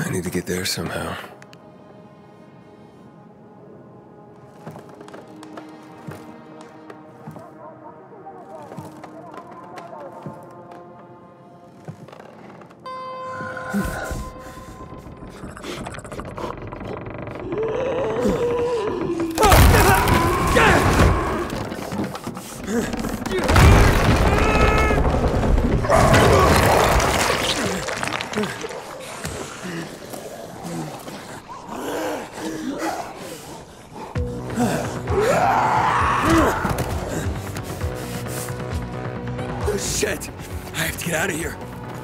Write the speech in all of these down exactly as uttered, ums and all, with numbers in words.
I need to get there somehow. Shit! I have to get out of here.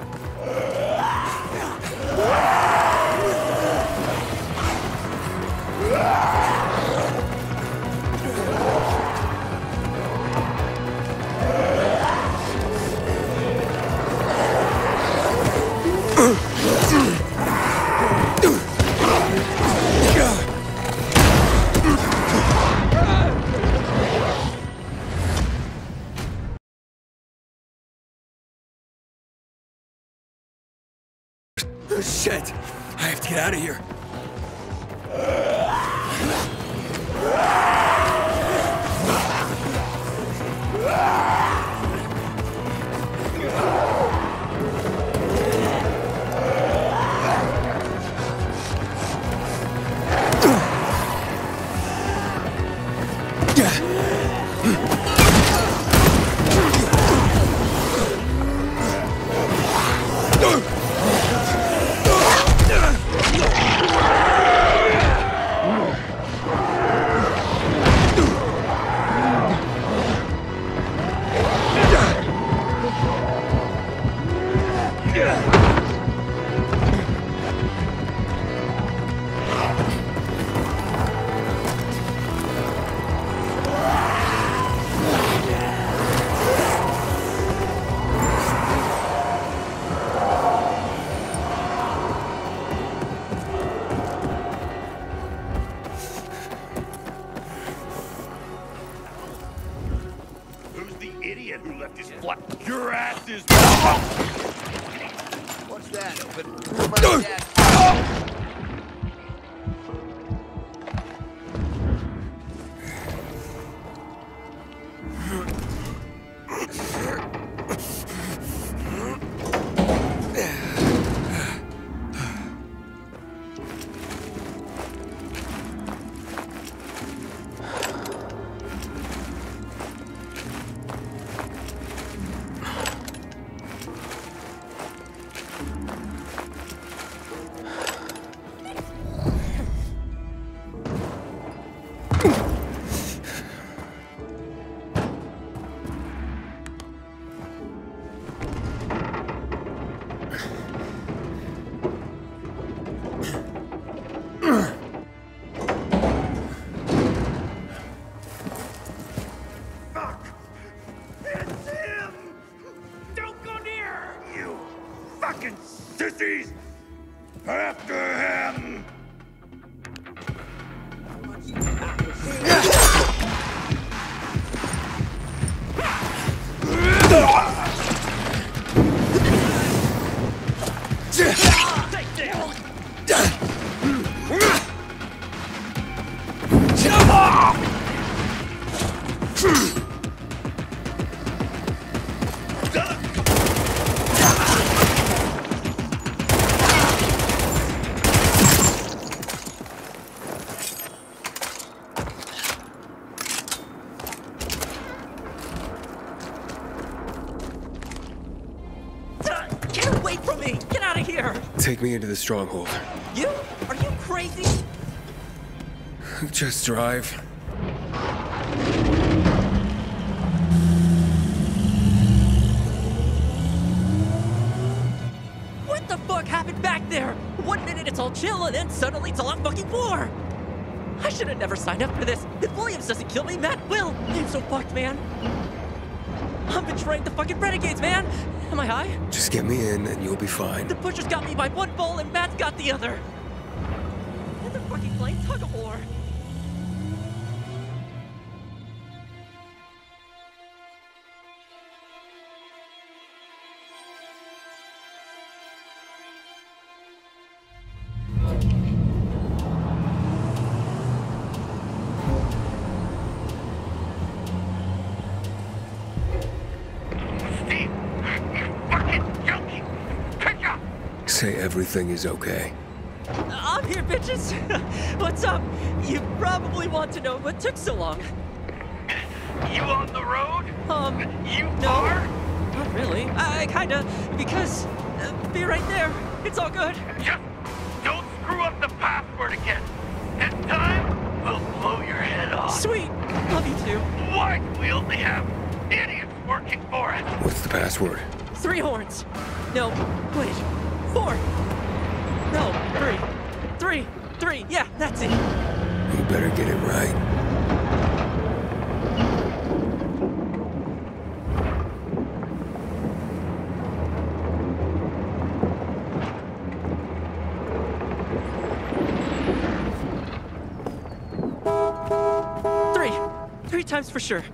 Shit! I have to get out of here. Who left his flat? Your ass is. What's that? But who my dad? Fucking sissies! After him! Get away from me! Get out of here! Take me into the stronghold. You? Are you crazy? Just drive. What the fuck happened back there? One minute it's all chill and then suddenly it's a lot fucking war! I should have never signed up for this. If Williams doesn't kill me, Matt will! I'm so fucked, man. I'm betraying the fucking renegades, man! Am I high? Just get me in and you'll be fine. The butcher's got me by one bowl and Matt's got the other! And they're fucking playing tug-of-war! Say everything is okay. I'm here, bitches! What's up? You probably want to know what took so long. You on the road? Um, You no. are? Not really. I kinda, because... Uh, be right there. It's all good. Just don't screw up the password again. This time, we'll blow your head off. Sweet. Love you too. Why do we only have idiots working for us? What's the password? Three horns. No, wait. Four. No, three. Three. Three. Yeah, that's it. You better get it right. Three. Three times for sure.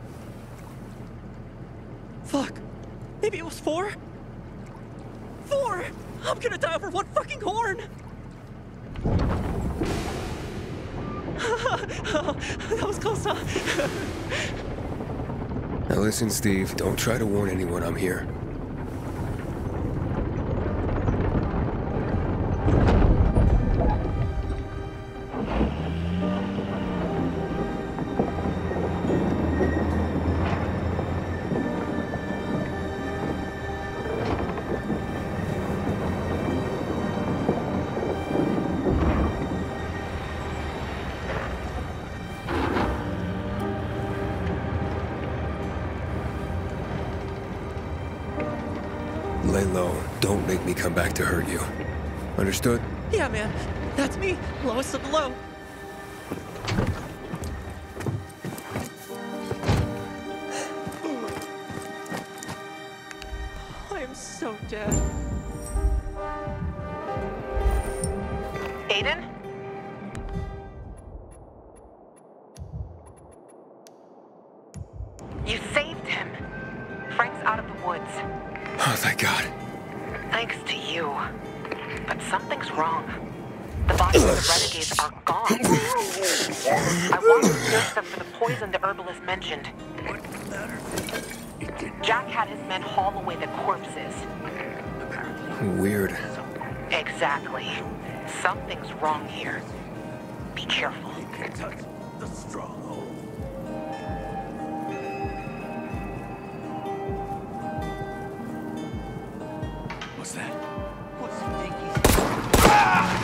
Fuck. Maybe it was four? Four! I'm gonna die over one fucking horn! That was close, huh? Now listen, Steve, don't try to warn anyone I'm here. Lay low. Don't make me come back to hurt you. Understood? Yeah, man. That's me. Lowest of the low. I am so dead. Aiden? You saved him. Frank's out of the woods. Oh, thank God. Thanks to you. But something's wrong. The bodies of the renegades are gone. I want to search them for the poison the herbalist mentioned. Jack had his men haul away the corpses. Weird. Exactly. Something's wrong here. Be careful. The stronghold. What's that? What's he think he's...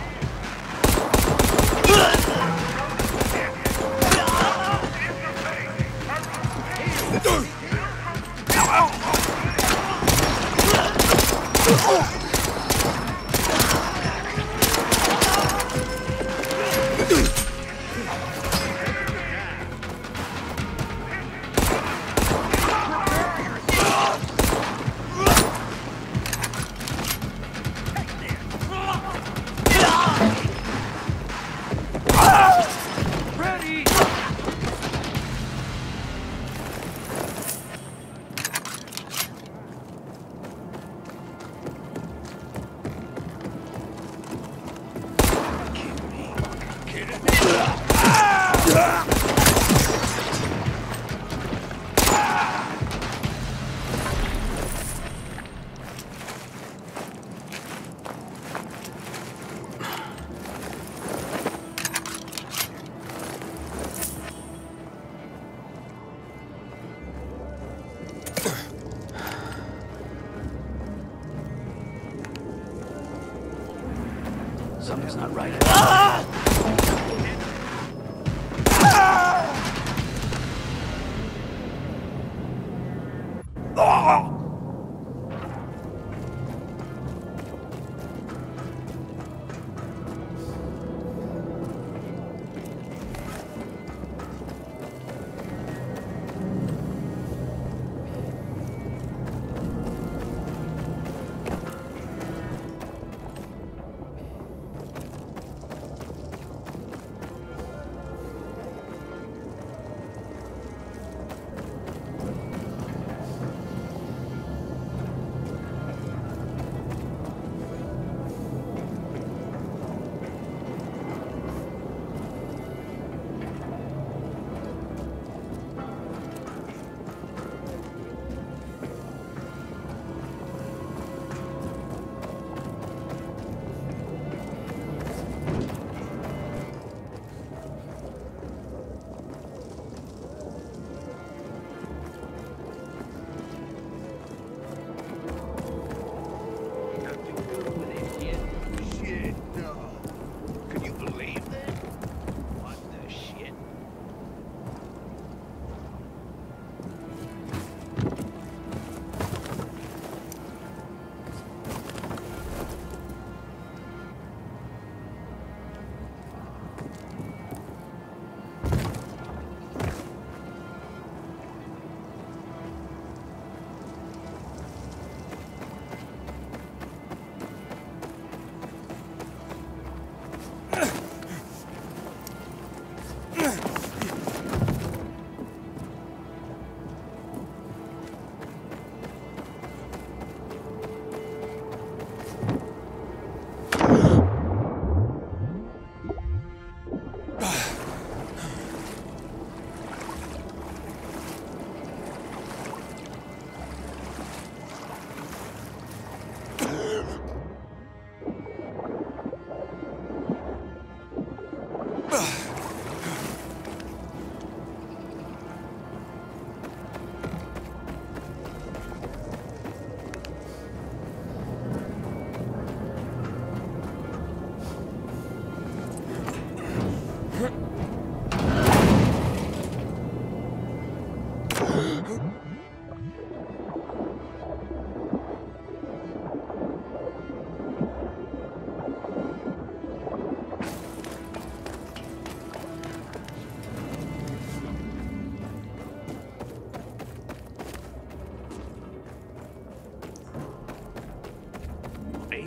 Something's not right.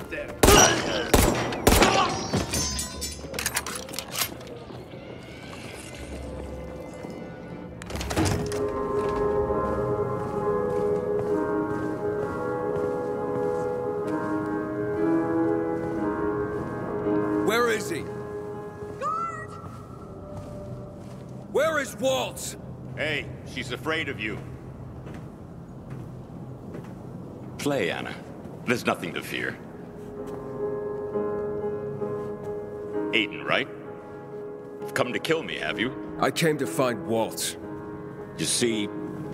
Got them. Where is he? Guard! Where is Waltz? Hey, she's afraid of you. Play, Anna. There's nothing to fear. Aiden, right? You've come to kill me, have you? I came to find Waltz. You see,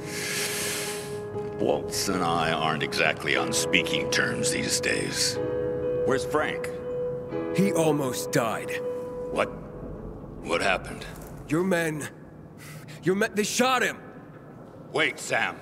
Waltz and I aren't exactly on speaking terms these days. Where's Frank? He almost died. What? What happened? Your men... Your men... They shot him! Wait, Sam.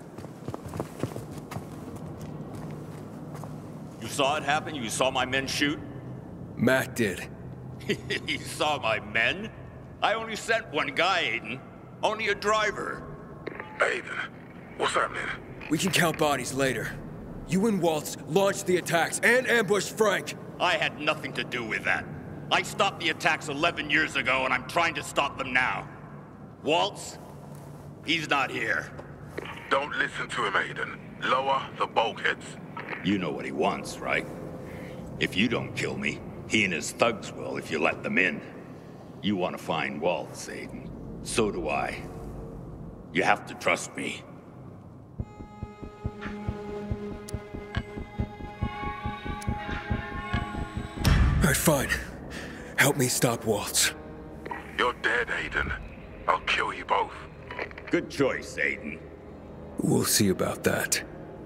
You saw it happen? You saw my men shoot? Matt did. You saw my men? I only sent one guy, Aiden. Only a driver. Aiden, what's happening? We can count bodies later. You and Waltz launched the attacks and ambushed Frank. I had nothing to do with that. I stopped the attacks eleven years ago, and I'm trying to stop them now. Waltz? He's not here. Don't listen to him, Aiden. Lower the bulkheads. You know what he wants, right? If you don't kill me, he and his thugs will if you let them in. You want to find Waltz, Aiden. So do I. You have to trust me. All right, fine. Help me stop Waltz. You're dead, Aiden. I'll kill you both. Good choice, Aiden. We'll see about that.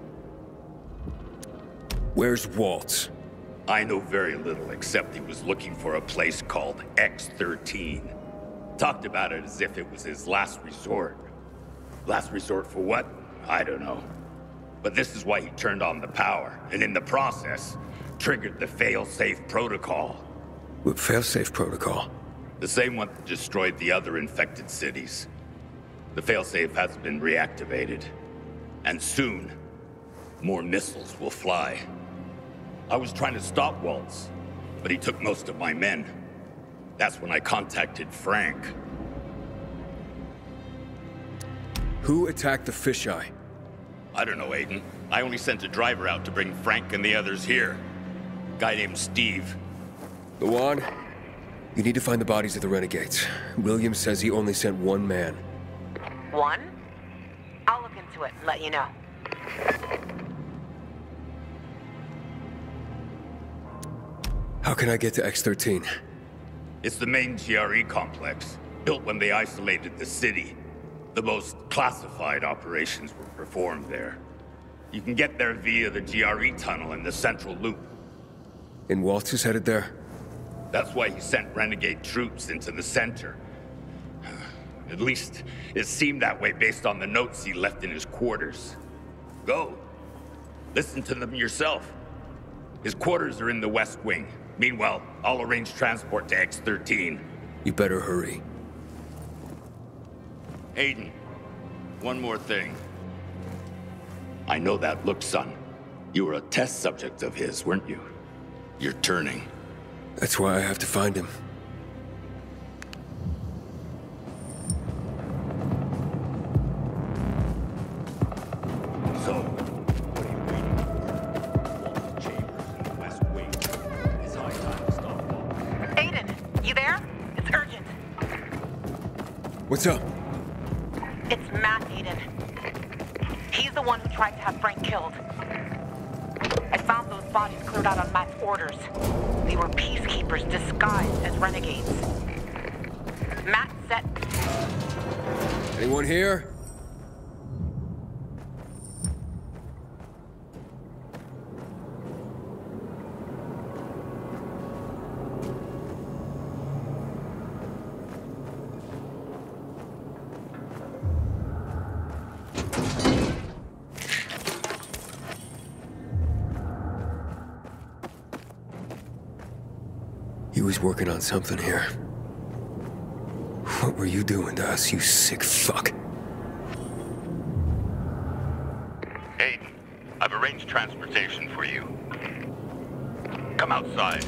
Where's Waltz? I know very little, except he was looking for a place called X thirteen. Talked about it as if it was his last resort. Last resort for what? I don't know. But this is why he turned on the power, and in the process, triggered the fail-safe protocol. What fail-safe protocol? The same one that destroyed the other infected cities. The fail-safe has been reactivated. And soon, more missiles will fly. I was trying to stop Waltz, but he took most of my men. That's when I contacted Frank. Who attacked the fisheye? I don't know, Aiden. I only sent a driver out to bring Frank and the others here. Guy named Steve. Luan, you need to find the bodies of the renegades. Williams says he only sent one man. One? I'll look into it and let you know. How can I get to X thirteen? It's the main G R E complex, built when they isolated the city. The most classified operations were performed there. You can get there via the G R E tunnel in the central loop. And Waltz is headed there? That's why he sent renegade troops into the center. At least, it seemed that way based on the notes he left in his quarters. Go. Listen to them yourself. His quarters are in the West Wing. Meanwhile, I'll arrange transport to X thirteen. You better hurry. Aiden, one more thing. I know that look, son. You were a test subject of his, weren't you? You're turning. That's why I have to find him. So, what are you waiting for? Walt's chambers in the West Wing. It's high time to stop Waltz. Aiden, you there? It's urgent. What's up? It's Matt, Aiden. He's the one who tried to have Frank killed. I found those bodies cleared out on Matt's orders. They were peacekeepers disguised as renegades. Matt said... Anyone here? He was working on something here. What were you doing to us, you sick fuck? Aiden, I've arranged transportation for you. Come outside.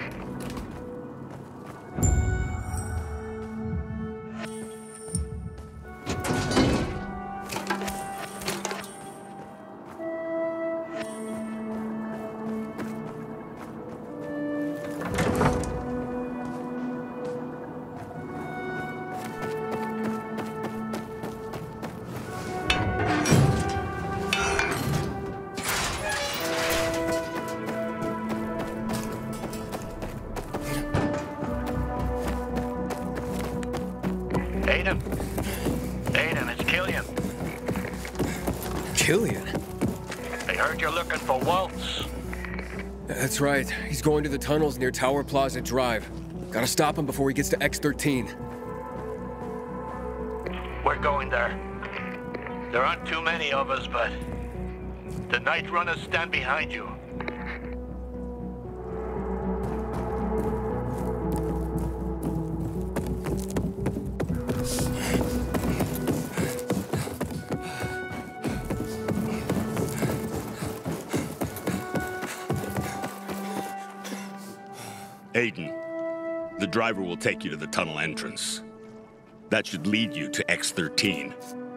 Aiden. Aiden, it's Killian. Killian? I heard you're looking for Waltz. That's right. He's going to the tunnels near Tower Plaza Drive. Gotta stop him before he gets to X thirteen. We're going there. There aren't too many of us, but the Night Runners stand behind you. Aiden, the driver will take you to the tunnel entrance. That should lead you to X thirteen.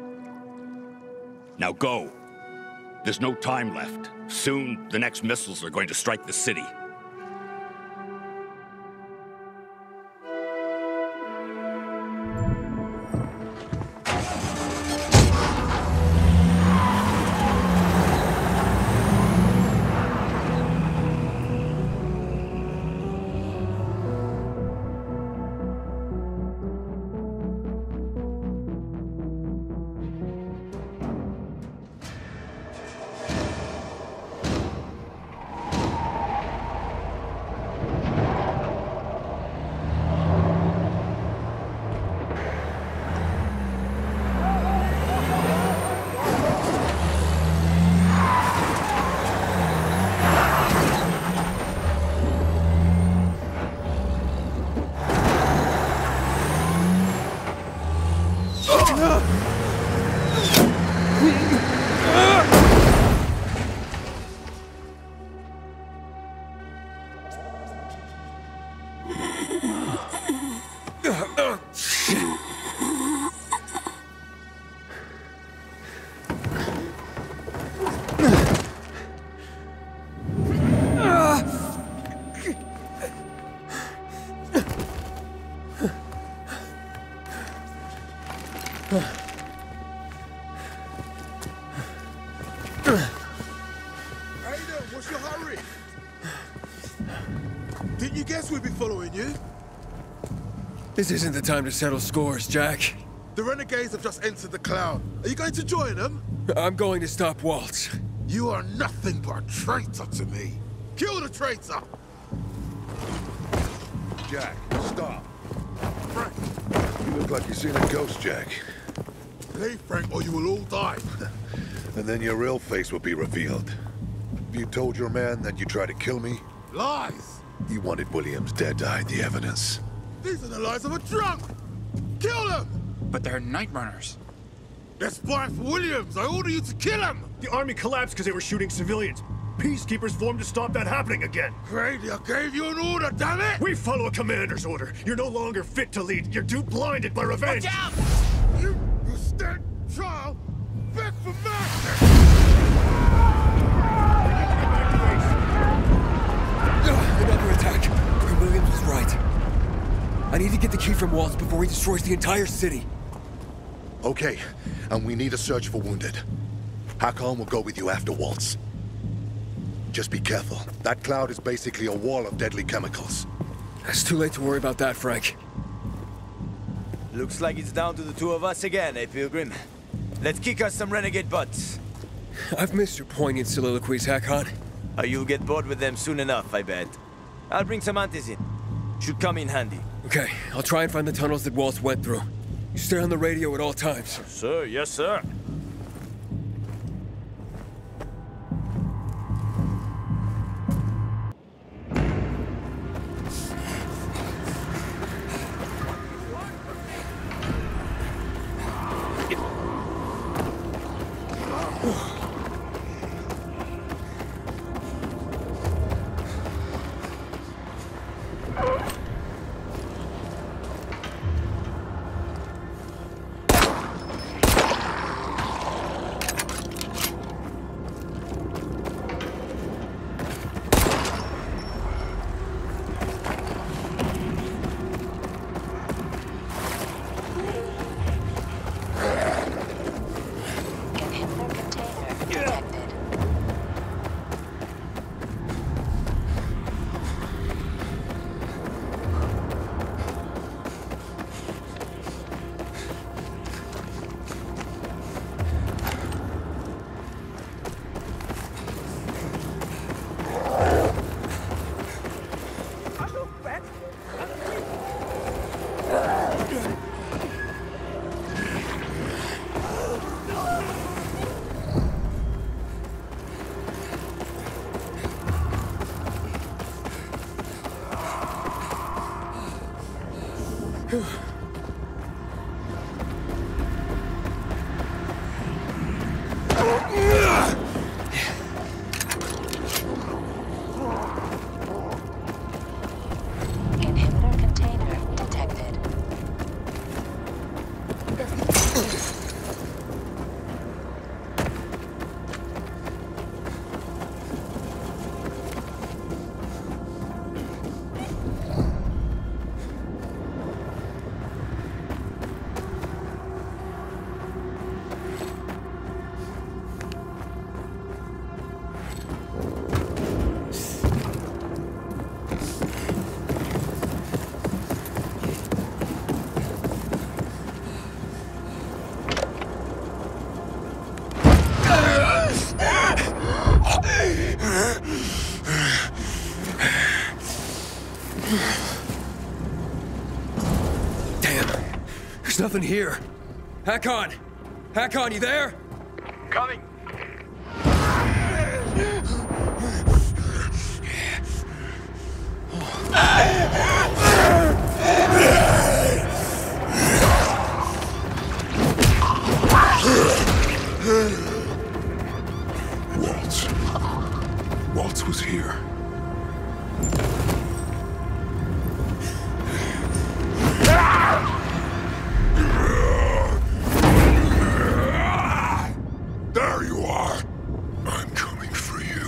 Now go. There's no time left. Soon, the next missiles are going to strike the city. Aiden, what's your hurry? Didn't you guess we'd be following you? This isn't the time to settle scores, Jack. The Renegades have just entered the cloud. Are you going to join them? I'm going to stop Waltz. You are nothing but a traitor to me. Kill the traitor! Jack, stop. Frank, You look like you've seen a ghost, Jack. leave Frank or you will all die. And then your real face will be revealed. You told your man that you tried to kill me. Lies! You wanted Williams dead to hide the evidence. These are the lies of a drunk! Kill them! But they're Night Runners. They're spying for Williams! I order you to kill him! The army collapsed because they were shooting civilians. Peacekeepers formed to stop that happening again. Grady, I gave you an order, damn it! We follow a commander's order. You're no longer fit to lead. You're too blinded by revenge. Watch out! You, you stand child! Back for master! Another attack. Williams was right. I need to get the key from Waltz before he destroys the entire city. Okay, and we need a search for wounded. Hakon will go with you after Waltz. Just be careful. That cloud is basically a wall of deadly chemicals. It's too late to worry about that, Frank. Looks like it's down to the two of us again, eh, Pilgrim? Let's kick us some renegade butts. I've missed your poignant soliloquies, Hakon. Uh, you'll get bored with them soon enough, I bet. I'll bring some antis in. Should come in handy. Okay, I'll try and find the tunnels that Waltz went through. You stay on the radio at all times. Sir, yes, sir. Inhibitor container detected. Damn. There's nothing here. Hakon! Hakon, you there? Coming. Waltz. Waltz was here. There you are. I'm coming for you.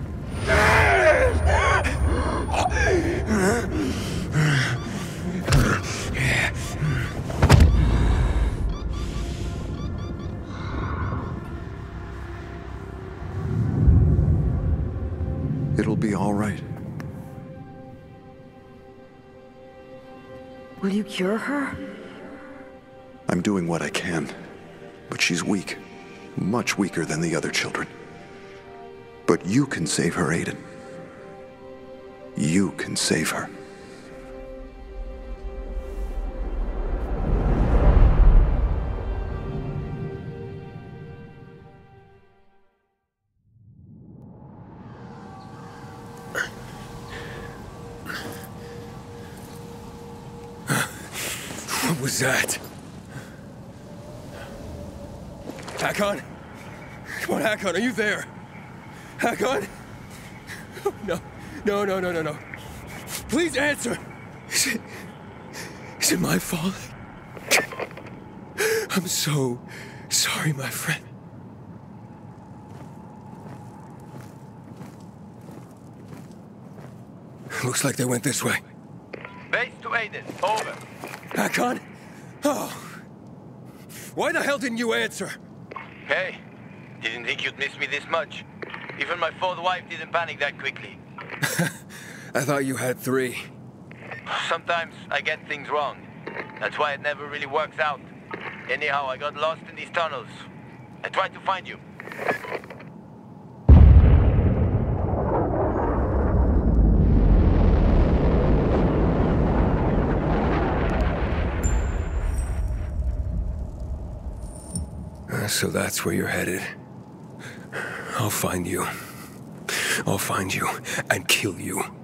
It'll be all right. Will you cure her? I'm doing what I can, but she's weak. Much weaker than the other children. But you can save her, Aiden. You can save her. What was that? Hakon? Come on, Hakon, are you there? Hakon? No, no, no, no, no, no. Please answer. Is it, is it my fault? I'm so sorry, my friend. Looks like they went this way. Base to Aiden. Over. Hakon? Oh. Why the hell didn't you answer? Hey, didn't think you'd miss me this much. Even my fourth wife didn't panic that quickly. I thought you had three. Sometimes I get things wrong. That's why it never really works out. Anyhow, I got lost in these tunnels. I tried to find you. So that's where you're headed. I'll find you. I'll find you and kill you.